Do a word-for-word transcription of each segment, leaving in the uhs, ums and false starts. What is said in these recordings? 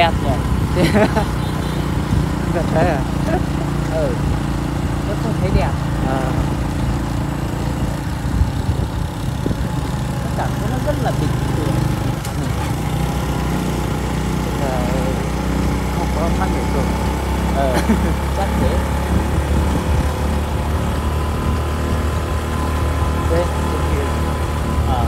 đẹp nhỉ. Thật thế à? Ừ, nó không thấy đẹp. À. Nó cảm thấy nó rất là bình thường. Là không có âm thanh để cười. Ờ, chắc thế. Đây, bên kia. Ờ.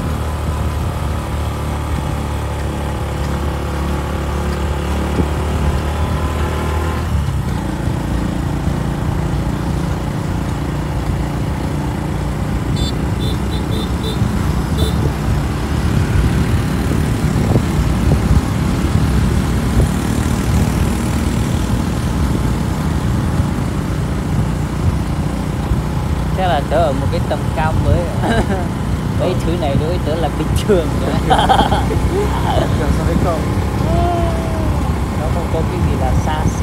Chắc là tớ ở một cái tầm cao mới rồi. Mấy thứ này đối với tớ là bình thường nữa. Bình thường so với cậu. Nó không có cái gì là xa xỉ.